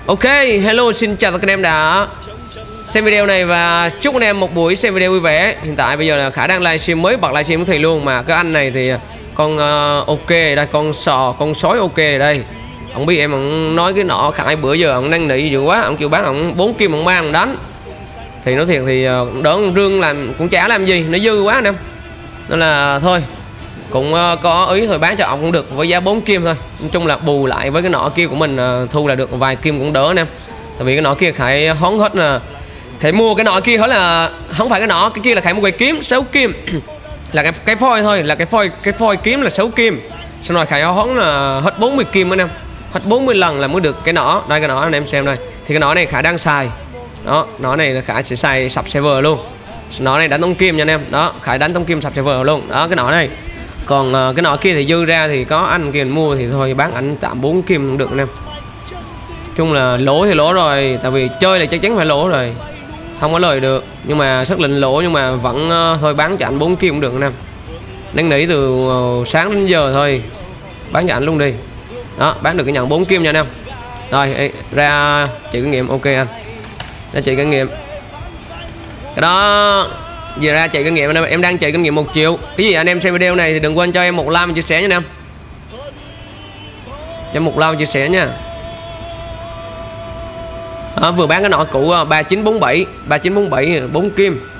Ok, hello, xin chào tất cả anh em đã xem video này và chúc anh em một buổi xem video vui vẻ. Hiện tại bây giờ là Khải đang livestream, mới bật livestream của thầy luôn. Mà cái anh này thì con ok đây, con sói ok đây. Ông biết em ông nói cái nọ Khải bữa giờ ông năn nỉ dữ quá, ông kêu bán ông 4 kim ông mang đánh. Thì nói thiệt thì đỡ rương làm cũng chả làm gì, nó dư quá anh em. Nên là thôi cũng có ý thôi bán cho ông cũng được với giá 4 kim thôi. Nói chung là bù lại với cái nọ kia của mình thu là được vài kim cũng đỡ anh em. Tại vì cái nọ kia Khải hón hết là Khải mua cái nọ kia hết là không phải cái nọ, cái kia là Khải mua cái kiếm 6 kim là cái phôi thôi, là cái phôi kiếm là 6 kim. Xong rồi Khải hón là hết 40 kim anh em. Hết 40 lần là mới được cái nọ. Đây cái nọ anh em xem đây. Thì cái nọ này Khải đang xài. Đó, nọ này là Khải sẽ xài sập server luôn. Nọ này đánh tông kim nha anh em. Đó, Khải đánh tông kim sập server luôn. Đó cái nọ này. Còn cái nọ kia thì dư ra thì có anh kia mua thì thôi bán ảnh tạm 4 kim cũng được anh em. Chung là lỗ thì lỗ rồi, tại vì chơi là chắc chắn phải lỗ rồi, không có lời được. Nhưng mà xác định lỗ nhưng mà vẫn thôi bán cho anh 4 kim cũng được anh em. Đang nỉ từ sáng đến giờ thôi, bán cho anh luôn đi. Đó, bán được cái nhận 4 kim nha anh em. Rồi ra chị kinh nghiệm. Ok anh, ra chị kinh nghiệm cái đó. Giờ ra chạy kinh nghiệm anh em. Em đang chạy kinh nghiệm 1 triệu. Cái gì anh em xem video này thì đừng quên cho em một like chia sẻ nha anh em. Cho một like chia sẻ nha. Vừa bán cái nọ cũ 3947 4 kim.